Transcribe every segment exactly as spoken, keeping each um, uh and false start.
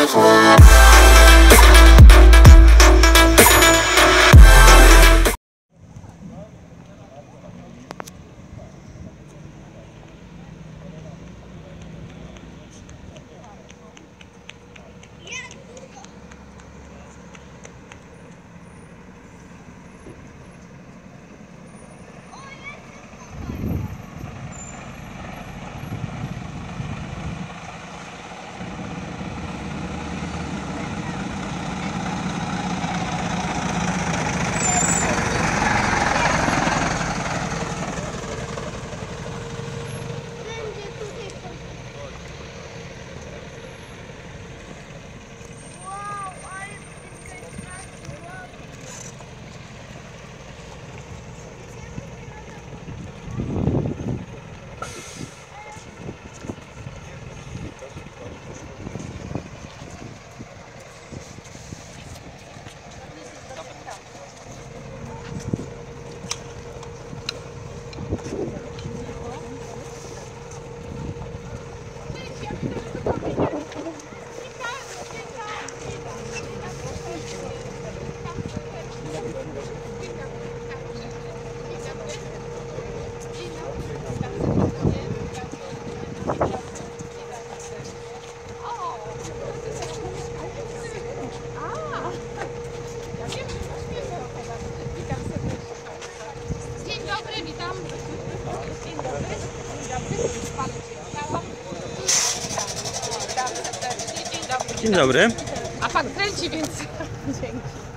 Dzień dobry. A pan kręci, więc dzięki.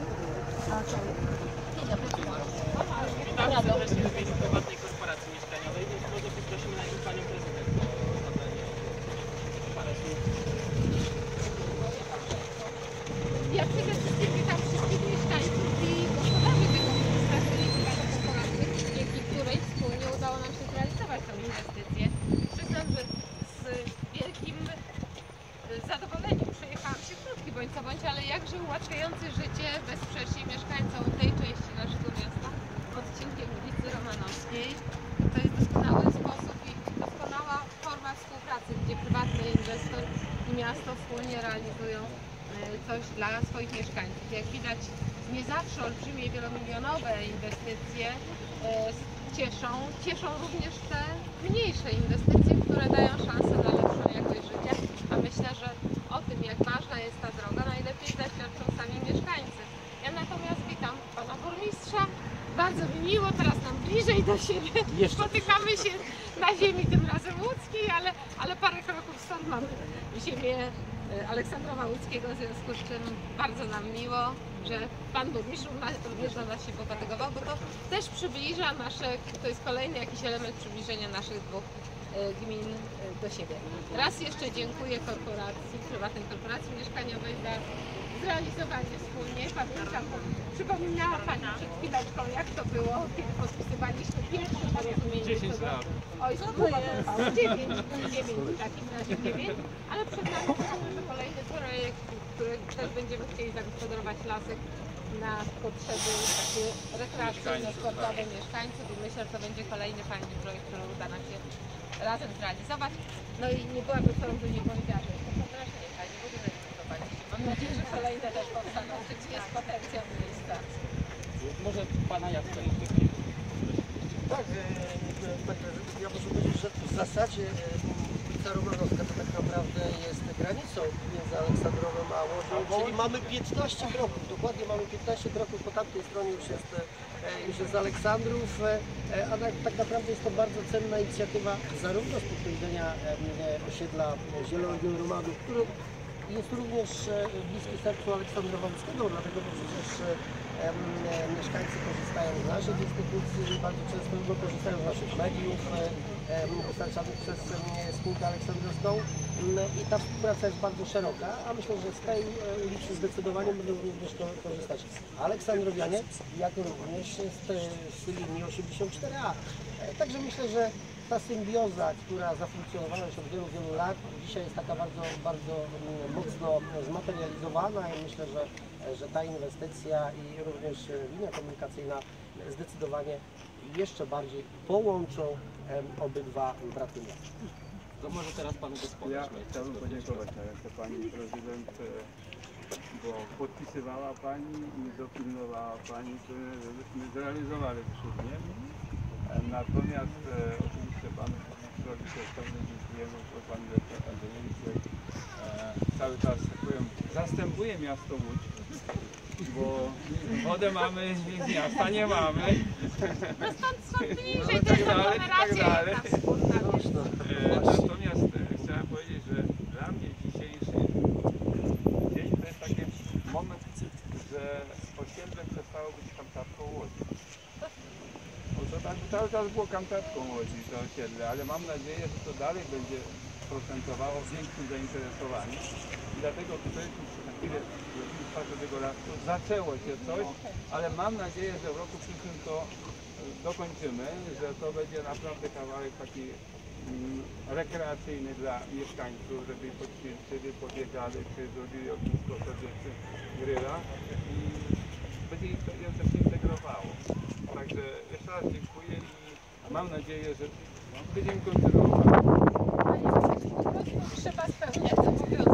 Prywatnej korporacji mieszkaniowej, więc może poprosimy najpierw panią prezydent o zadanie parę słów. Ja przede wszystkim witam wszystkich mieszkańców i gospodarzy tego miejsca, czyli prywatnej korporacji, dzięki której wspólnie udało nam się zrealizować tę inwestycję. Przyznam, że z wielkim zadowoleniem przejechałam się krótki bądź co bądź, ale jakże ułatwiający życie bezsprzecznie mieszkańcom tej części naszego miasta odcinkiem ulicy Romanowskiej. To jest doskonały sposób i doskonała forma współpracy, gdzie prywatny inwestor i miasto wspólnie realizują coś dla swoich mieszkańców. Jak widać, nie zawsze olbrzymie, wielomilionowe inwestycje cieszą. Cieszą również te mniejsze inwestycje, które dają szansę na lepszą jakość życia. A myślę, że o tym, jak ważna jest ta droga, najlepiej zaświadczą sami mieszkańcy. Ja natomiast witam pana burmistrza. Bardzo mi miło, teraz nam bliżej do siebie. Jeszcze spotykamy się na ziemi tym razem łódzkiej, ale, ale parę kroków stąd mamy ziemię Aleksandrowa Łódzkiego, w związku z czym bardzo nam miło, że pan burmistrz również na nas się pofatygował, bo to też przybliża nasze, to jest kolejny jakiś element przybliżenia naszych dwóch gmin do siebie. Raz jeszcze dziękuję korporacji, prywatnej korporacji mieszkaniowej za zrealizowanie wspólnie. Pamiętam, przypominała pani przed chwileczką, jak to było, kiedy podpisywaliśmy pierwsze porozumienie. dziesięć lat. Oj, to trwało dziewięć, dziewięć w takim razie dziewięć, ale przed nami że kolejny projekt, który też będziemy chcieli zagospodarować lasek na potrzeby takie rekreacyjno-sportowe mieszkańców i myślę, że to będzie kolejny fajny projekt, który uda nam się razem zrealizować. No i nie byłabym sobą, że nie powiedziała, że jest to strasznie fajnie, w ogóle nie zbudować. Mam nadzieję, że kolejne też powstaną, że jest potencjał miejsca. Może pana Jacka. Tak, ja muszę powiedzieć, że w zasadzie ulica Romanowska to tak naprawdę jest granicą między Aleksandrowem a Łodzią, czyli mamy piętnaście kroków, dokładnie mamy piętnaście kroków, po tamtej stronie już jest, już jest Aleksandrów, a tak, tak naprawdę jest to bardzo cenna inicjatywa zarówno z punktu widzenia osiedla Zielonego Romanu, który jest również bliski sercu Aleksandrowa Łódzkiego, dlatego że przecież mieszkańcy korzystają z naszych instytucji, bardzo często korzystają z naszych mediów dostarczanych przez spółkę aleksandrowską i ta współpraca jest bardzo szeroka, a myślę, że z tej ulicy zdecydowanie będą również korzystać aleksandrowianie, jak również z, z linii osiemdziesiąt cztery A. Także myślę, że ta symbioza, która zafunkcjonowała już od wielu, wielu lat, dzisiaj jest taka bardzo, bardzo mocno zmaterializowana i myślę, że, że ta inwestycja i również linia komunikacyjna zdecydowanie jeszcze bardziej połączą obydwa braty miasta. To może teraz Pan gospodarz. Ja chciałbym podziękować tak, jak to Pani Prezydent, e, bo podpisywała Pani i dopilnowała Pani, żebyśmy zrealizowali wspólnie. E, Natomiast e, oczywiście Panu Ministrowi też pełnie dziękujemy, bo Pan Doktor Andrzejewicz e, cały czas, tak powiem, zastępuje miasto Łódź, bo wodę mamy, z miasta nie mamy. No stąd, stąd bliżej No, tej tak dalej, aglomeracji tak dalej. ta wspólna. E, Natomiast e, chciałem powiedzieć, że dla mnie dzisiejszy dzień to jest taki moment, że osiedle przestało być kantatką Łodzi. Bo to tak cały czas było kantatką Łodzi to osiedle, ale mam nadzieję, że to dalej będzie procentowało w większym zainteresowaniu. I dlatego tutaj na chwilę do tego lasu zaczęło się coś, ale mam nadzieję, że w roku przyszłym to e, dokończymy, że to będzie naprawdę kawałek taki mm, rekreacyjny dla mieszkańców, żeby poćwiczyli, pobiegali, czy zrobili ognisko sobie, czy gryla i będzie im to ją też integrowało. Także jeszcze raz dziękuję i mam nadzieję, że będziemy kontynuować. Po prostu trzeba spełniać zobowiązania.